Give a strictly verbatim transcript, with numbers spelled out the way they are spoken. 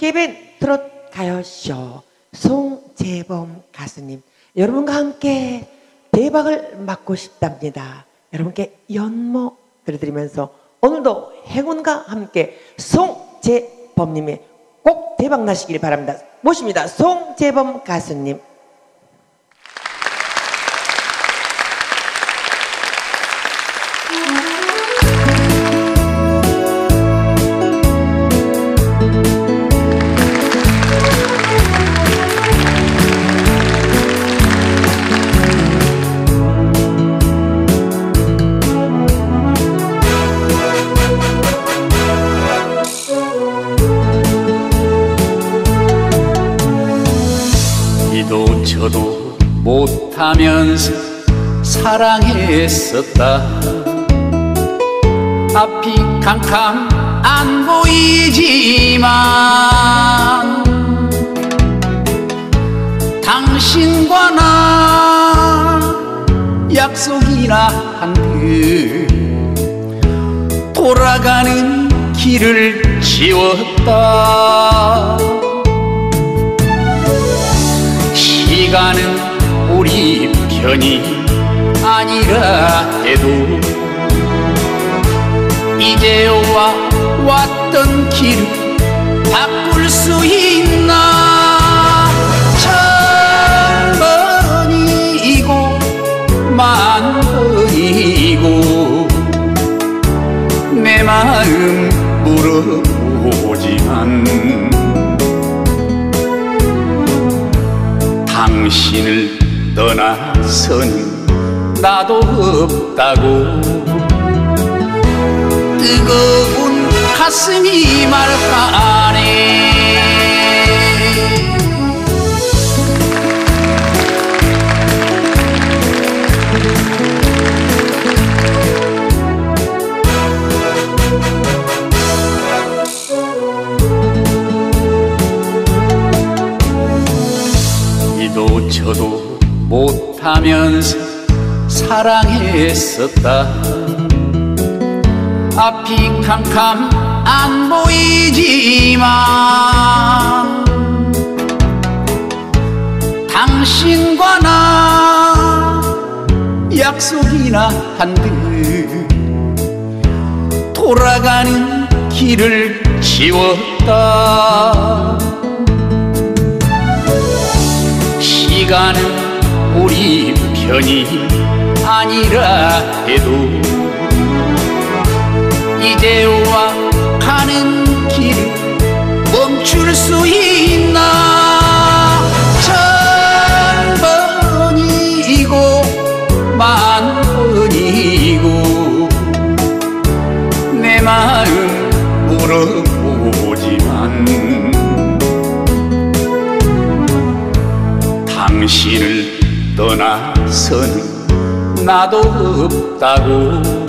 케이비엔 트롯 가요쇼 송재범 가수님, 여러분과 함께 대박을 맞고 싶답니다. 여러분께 연모 들려드리면서 오늘도 행운과 함께 송재범님의 꼭 대박 나시길 바랍니다. 모십니다. 송재범 가수님. 이도 저도 못하면서 사랑했었다. 앞이 캄캄 안 보이지만 당신과 나 약속이나 한 듯 돌아가는 길을 지웠다. 시간은 우리 편이 아니라 해도 이제와 왔던 길을 바꿀 수 있나. 천 번이고 만 번이고 내 마음 물어보지만 당신을 떠나서는 나도 없다고 뜨거운 가슴이 말하네. 이도 저도 못하면서 사랑했었다. 앞이 캄캄 안 보이지만 당신과 나 약속이나 한 듯 돌아가는 길을 지웠다. 시간은 우리 편이 아니라 해도 이제와 가는 길을 멈출 수 있나. 천 번이고 만 번이고 내 마음 물어보지만 당신을 떠나서는 나도 없다고